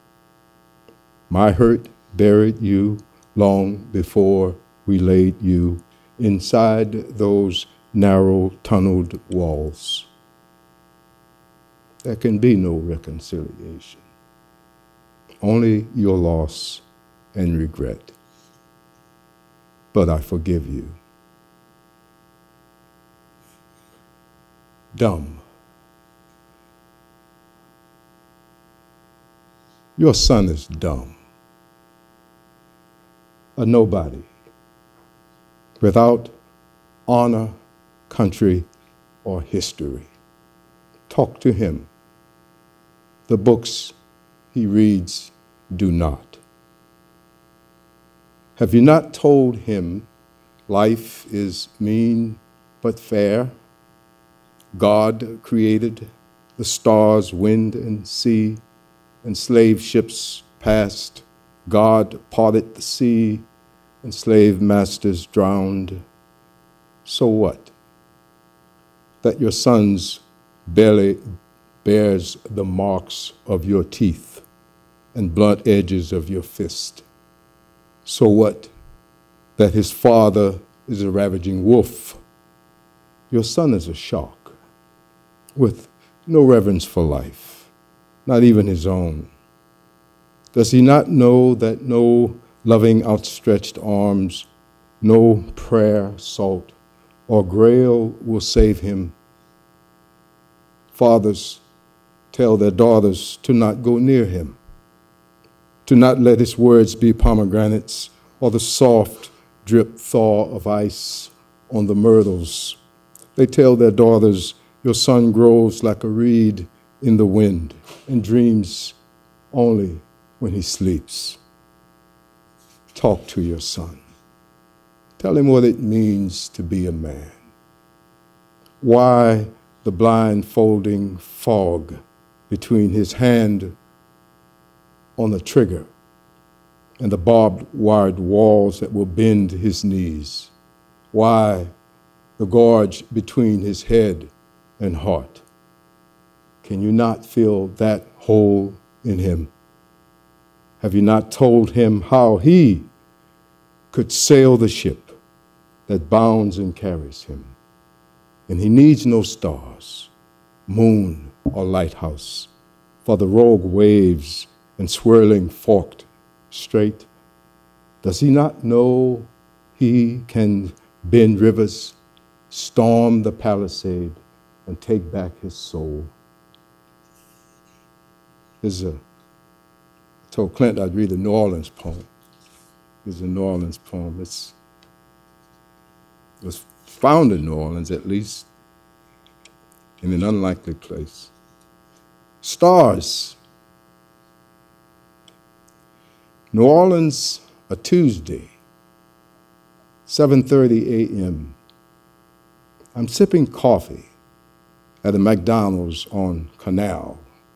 My hurt buried you long before we laid you inside those narrow, tunneled walls. There can be no reconciliation, only your loss and regret. But I forgive you. Dumb. Your son is dumb. A nobody, without honor, country, or history. Talk to him. The books he reads do not. Have you not told him life is mean but fair? God created the stars, wind, and sea, and slave ships passed. God parted the sea, and slave masters drowned. So what? That your son's belly bears the marks of your teeth and blunt edges of your fist. So what? That his father is a ravaging wolf. Your son is a shark with no reverence for life, not even his own. Does he not know that no loving outstretched arms, no prayer, salt, or grail will save him? Fathers tell their daughters to not go near him, to not let his words be pomegranates or the soft drip thaw of ice on the myrtles. They tell their daughters, your son grows like a reed in the wind and dreams only when he sleeps. Talk to your son. Tell him what it means to be a man. Why the blindfolding fog between his hand on the trigger and the barbed wired walls that will bend his knees? Why the gorge between his head and heart? Can you not feel that hole in him? Have you not told him how he could sail the ship that bounds and carries him? And he needs no stars, moon, or lighthouse for the rogue waves and swirling forked strait. Does he not know he can bend rivers, storm the palisade, and take back his soul? I told Clint I'd read a New Orleans poem. It's a New Orleans poem. It was found in New Orleans, at least, in an unlikely place. Stars. New Orleans, a Tuesday, 7:30 a.m. I'm sipping coffee at a McDonald's on Canal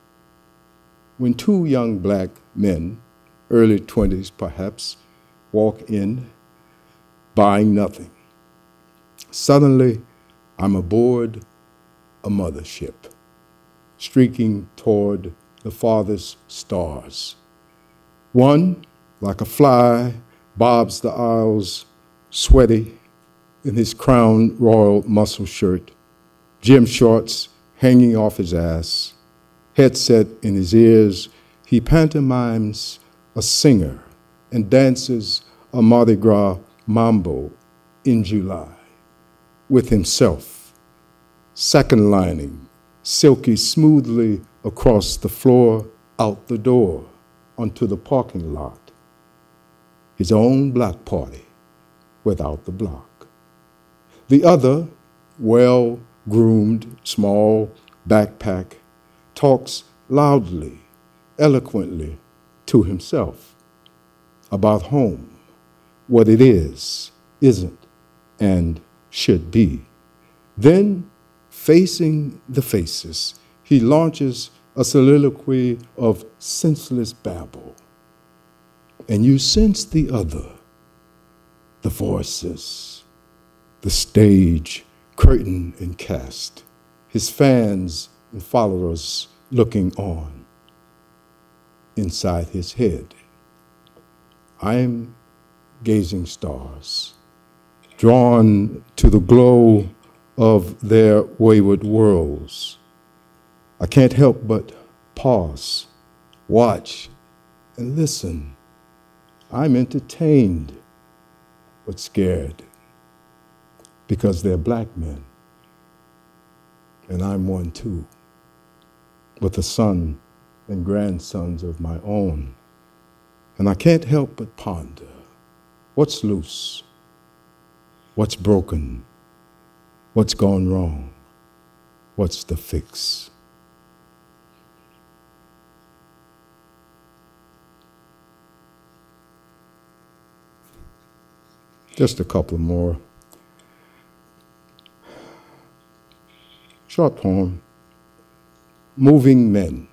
when two young black men, early 20s perhaps, walk in, buying nothing. Suddenly, I'm aboard a mothership, streaking toward the farthest stars. One, like a fly, bobs the aisles, sweaty in his crown royal muscle shirt, gym shorts hanging off his ass, headset in his ears. He pantomimes a singer and dances a Mardi Gras mambo in July with himself, second lining, silky smoothly across the floor, out the door, onto the parking lot. His own block party without the block. The other, well-groomed, small backpack, talks loudly, eloquently to himself about home, what it is, isn't, and should be. Then, facing the faces, he launches a soliloquy of senseless babble. And you sense the other, the voices, the stage, curtain and cast, his fans and followers looking on. Inside his head, I'm gazing stars, drawn to the glow of their wayward worlds. I can't help but pause, watch, and listen. I'm entertained, but scared, because they're black men, and I'm one too, with a son and grandsons of my own. And I can't help but ponder, what's loose? What's broken? What's gone wrong? What's the fix? Just a couple more. Short poem. moving men.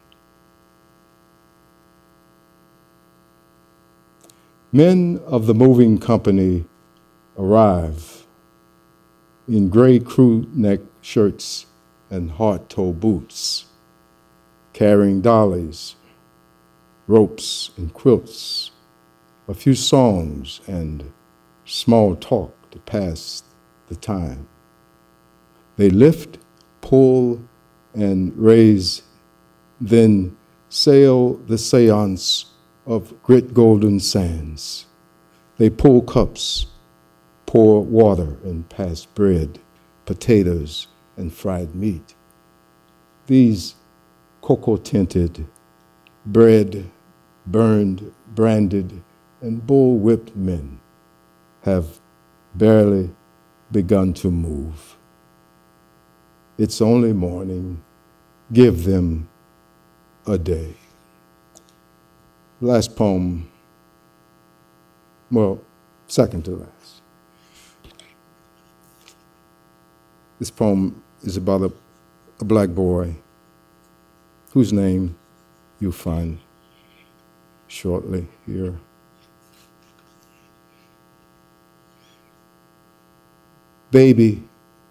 Men of the moving company arrive in gray crew neck shirts and hard-toe boots, carrying dollies, ropes and quilts, a few songs and small talk to pass the time. They lift, pull, and raise, then sail the seance of grit golden sands. They pull cups, pour water, and pass bread, potatoes, and fried meat. These cocoa-tinted, bread, burned, branded, and bull-whipped men have barely begun to move. It's only morning. Give them a day. Last poem, well, second to last. This poem is about a black boy whose name you'll find shortly here. Baby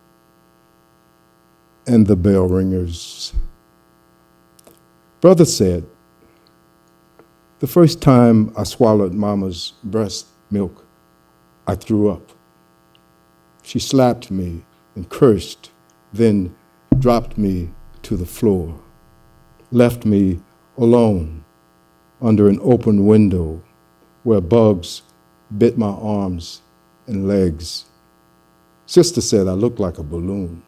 and the bell ringers. Brother said, the first time I swallowed mama's breast milk, I threw up. She slapped me and cursed, then dropped me to the floor, left me alone under an open window where bugs bit my arms and legs. Sister said I looked like a balloon.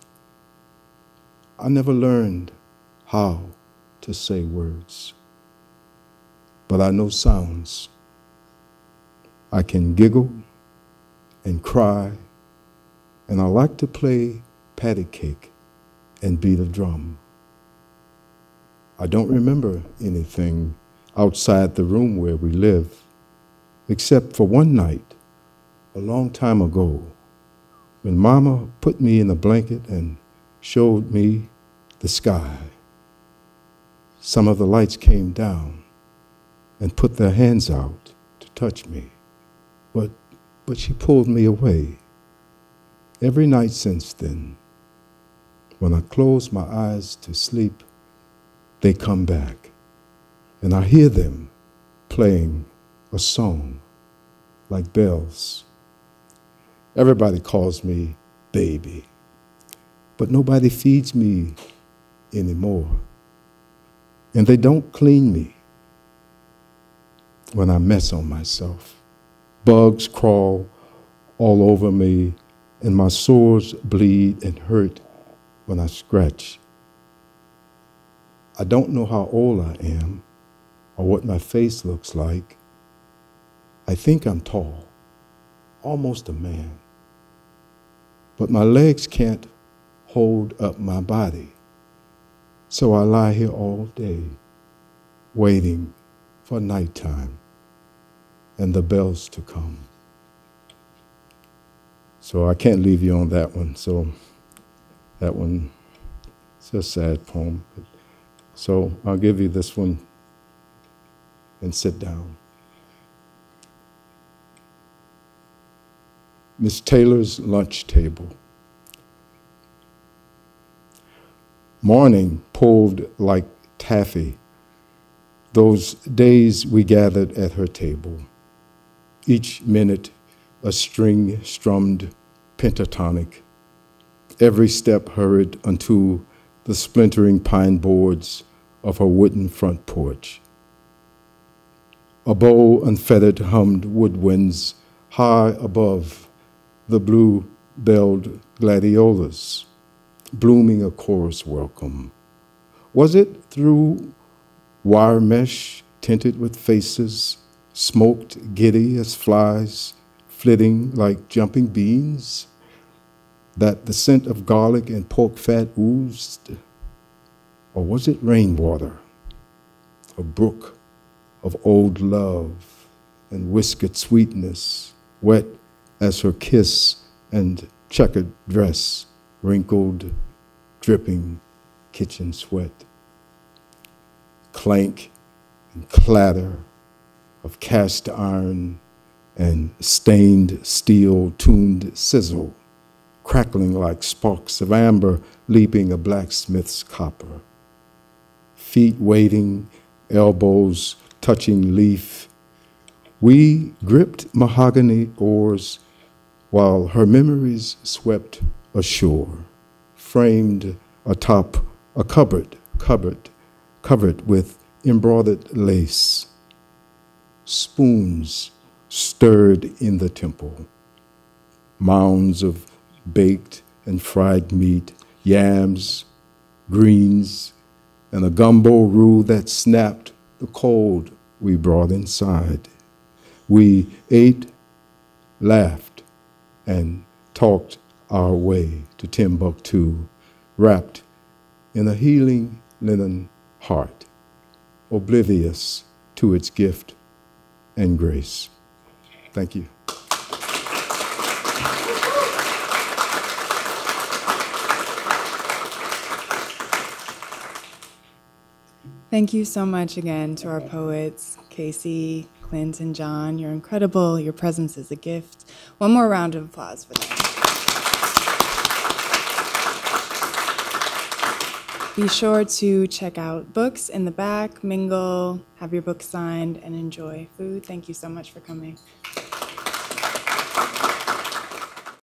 I never learned how to say words, but I know sounds. I can giggle and cry, and I like to play patty cake and beat a drum. I don't remember anything outside the room where we live, except for one night, a long time ago, when Mama put me in a blanket and showed me the sky. Some of the lights came down and put their hands out to touch me, but she pulled me away. Every night since then, when I close my eyes to sleep, they come back, and I hear them playing a song like bells. Everybody calls me baby, but nobody feeds me anymore. And they don't clean me when I mess on myself. Bugs crawl all over me, and my sores bleed and hurt when I scratch. I don't know how old I am or what my face looks like. I think I'm tall, almost a man, but my legs can't hold up my body. So I lie here all day, waiting for nighttime and the bells to come. So I can't leave you on that one. So that one, it's a sad poem. So I'll give you this one and sit down. Miss Taylor's lunch table. Morning pulled like taffy, those days we gathered at her table. Each minute a string strummed pentatonic, every step hurried unto the splintering pine boards of her wooden front porch. A bow unfettered hummed woodwinds high above the blue-belled gladiolas, blooming a chorus welcome. Was it through wire mesh tinted with faces, smoked giddy as flies, flitting like jumping beans, that the scent of garlic and pork fat oozed? Or was it rainwater, a brook of old love and whiskered sweetness, wet as her kiss and checkered dress, wrinkled, dripping kitchen sweat? clank and clatter of cast iron and stained steel tuned sizzle, crackling like sparks of amber leaping a blacksmith's copper. Feet waiting, elbows touching leaf, we gripped mahogany oars while her memories swept ashore, framed atop a cupboard covered with embroidered lace. Spoons stirred in the temple, mounds of baked and fried meat, yams, greens, and a gumbo roux that snapped the cold we brought inside. We ate, laughed, and talked our way to Timbuktu, wrapped in a healing linen heart, oblivious to its gift and grace. Thank you. Thank you so much again to our poets, Casey, Clint, and John. You're incredible. Your presence is a gift. One more round of applause for them. Be sure to check out books in the back, mingle, have your book signed, and enjoy food. Thank you so much for coming.